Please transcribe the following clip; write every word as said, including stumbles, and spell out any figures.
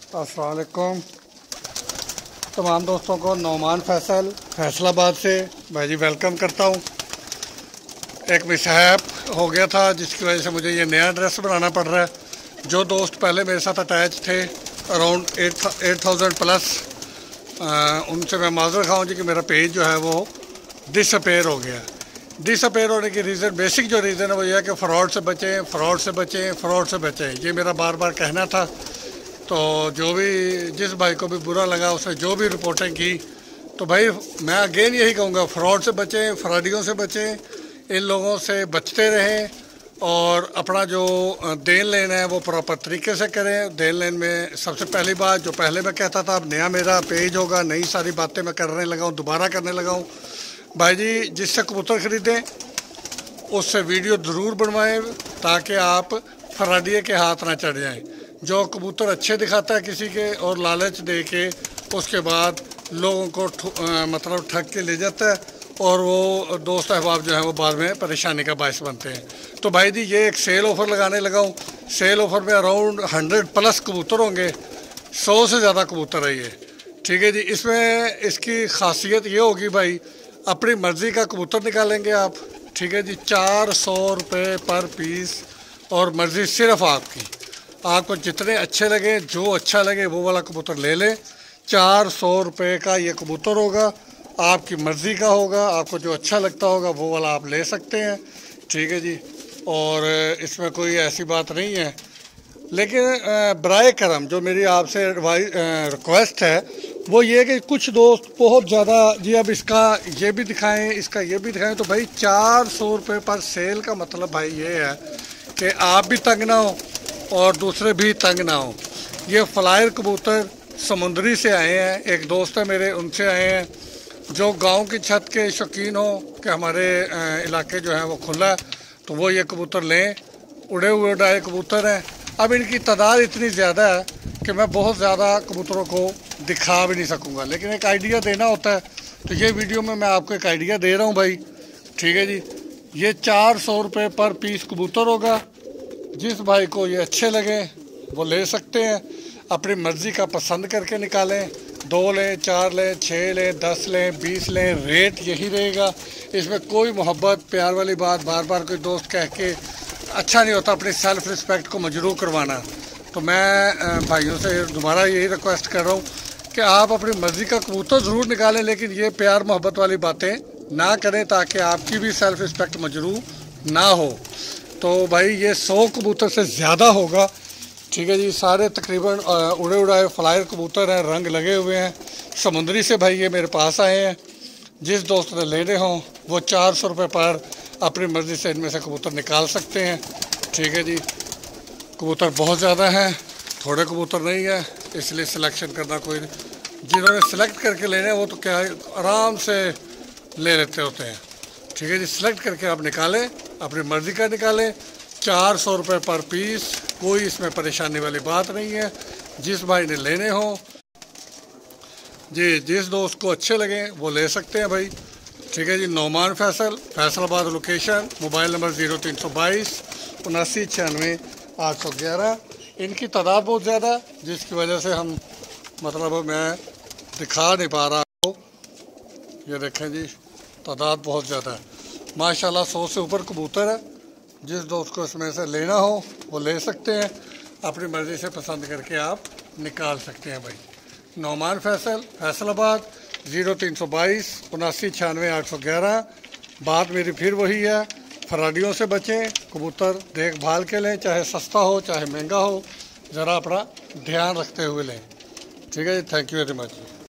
अस्सलाम वालेकुम तमाम दोस्तों को नौमान फैसल फैसलाबाद से भाई जी वेलकम करता हूँ। एक मिसहैप हो गया था जिसकी वजह से मुझे ये नया ड्रेस बनाना पड़ रहा है। जो दोस्त पहले मेरे साथ अटैच थे around eight eight thousand plus, उनसे मैं माजर खाऊँ जी कि मेरा पेज जो है वो डिसअपेयर हो गया। डिसअपेयर होने की रीज़न, बेसिक जो रीज़न है वो यह है कि फ़्रॉड से बचें, फ़्रॉड से बचें, फ़्रॉड से बचें। ये मेरा बार बार कहना था। तो जो भी जिस भाई को भी बुरा लगा उसने जो भी रिपोर्टिंग की, तो भाई मैं अगेन यही कहूँगा, फ़्रॉड से बचें, फ्रॉडियों से बचें, इन लोगों से बचते रहें और अपना जो देन लेन है वो प्रॉपर तरीके से करें। देन लेन में सबसे पहली बात जो पहले मैं कहता था, अब नया मेरा पेज होगा, नई सारी बातें मैं करने लगा हूँ, दोबारा करने लगा हूँ। भाई जी जिससे कबूतर ख़रीदें उससे वीडियो ज़रूर बनवाएं ताकि आप फ्रॉडिये के हाथ ना चढ़ जाएं। जो कबूतर अच्छे दिखाता है किसी के और लालच दे के उसके बाद लोगों को आ, मतलब ठग के ले जाता है और वो दोस्त अहबाब जो है वो बाद में परेशानी का बायस बनते हैं। तो भाई जी ये एक सेल ऑफ़र लगाने लगा हूँ। सेल ऑफ़र में अराउंड हंड्रेड प्लस कबूतर होंगे, सौ से ज़्यादा कबूतर है ये, ठीक है जी। इसमें इसकी खासियत ये होगी भाई, अपनी मर्ज़ी का कबूतर निकालेंगे आप, ठीक है जी। चार सौ रुपये पर पीस और मर्ज़ी सिर्फ़ आपकी, आपको जितने अच्छे लगे, जो अच्छा लगे वो वाला कबूतर ले लें। चार सौ रुपये का ये कबूतर होगा, आपकी मर्ज़ी का होगा, आपको जो अच्छा लगता होगा वो वाला आप ले सकते हैं, ठीक है जी। और इसमें कोई ऐसी बात नहीं है। लेकिन बराए करम जो मेरी आपसे रिक्वेस्ट है वो ये कि कुछ दोस्त बहुत ज़्यादा जी अब इसका ये भी दिखाएं, इसका ये भी दिखाएं, तो भाई चार सौ रुपये पर सेल का मतलब भाई ये है कि आप भी तंग ना हो और दूसरे भी तंग ना हो। ये फ्लायर कबूतर समुंदरी से आए हैं, एक दोस्त है मेरे उनसे आए हैं, जो गांव की छत के शौकीन हो कि हमारे इलाके जो है वो खुला है तो वो ये कबूतर लें। उड़े हुए उड़ाए कबूतर हैं। अब इनकी तादाद इतनी ज़्यादा है कि मैं बहुत ज़्यादा कबूतरों को दिखा भी नहीं सकूँगा, लेकिन एक आइडिया देना होता है। तो ये वीडियो में मैं आपको एक आइडिया दे रहा हूँ भाई, ठीक है जी। ये चार सौ रुपये पर पीस कबूतर होगा। जिस भाई को ये अच्छे लगे वो ले सकते हैं, अपनी मर्ज़ी का पसंद करके निकालें। दो लें, चार लें, छः लें, दस लें, बीस लें, रेट यही रहेगा। इसमें कोई मोहब्बत प्यार वाली बात बार बार कोई दोस्त कह के अच्छा नहीं होता, अपनी सेल्फ़ रिस्पेक्ट को मजरूह करवाना। तो मैं भाइयों से दोबारा यही रिक्वेस्ट कर रहा हूँ कि आप अपनी मर्ज़ी का कबूतर ज़रूर निकालें, लेकिन ये प्यार मोहब्बत वाली बातें ना करें ताकि आपकी भी सेल्फ़ रिस्पेक्ट मजरूह ना हो। तो भाई ये सौ कबूतर से ज़्यादा होगा, ठीक है जी। सारे तकरीबन उड़े उड़ाए फ्लायर कबूतर हैं, रंग लगे हुए हैं। समुंदरी से भाई ये मेरे पास आए हैं। जिस दोस्त ने लेने हों वो चार सौ रुपये पर अपनी मर्ज़ी से इनमें से कबूतर निकाल सकते हैं, ठीक है जी। कबूतर बहुत ज़्यादा हैं, थोड़े कबूतर नहीं है, इसलिए सिलेक्शन करना कोई, जिन्होंने सिलेक्ट करके लेने हैं वो तो क्या आराम से ले लेते होते हैं, ठीक है जी। सिलेक्ट करके आप निकालें, अपनी मर्ज़ी का निकालें। चार सौ रुपये पर पीस, कोई इसमें परेशानी वाली बात नहीं है। जिस भाई ने लेने हों जी, जिस दोस्त को अच्छे लगें वो ले सकते हैं भाई, ठीक है जी। Nauman Faisal, Faisalabad location, mobile number zero तीन सौ बाईस उनासी छियानवे आठ सौ ग्यारह। इनकी तादाद बहुत ज़्यादा जिसकी वजह से हम मतलब मैं दिखा नहीं पा रहा हूँ। ये देखें जी, तादाद बहुत ज़्यादा है माशाल्लाह, सौ से ऊपर कबूतर है। जिस दोस्त को इसमें से लेना हो वो ले सकते हैं, अपनी मर्ज़ी से पसंद करके आप निकाल सकते हैं भाई। नौमान फैसल, फैसलाबाद, ज़ीरो तीन सौ बाईस उनासी छियानवे आठ सौ ग्यारह। बात मेरी फिर वही है, फ्रॉडियों से बचें, कबूतर देखभाल के लें, चाहे सस्ता हो चाहे महंगा हो, ज़रा अपना ध्यान रखते हुए लें, ठीक है जी। Thank you very much.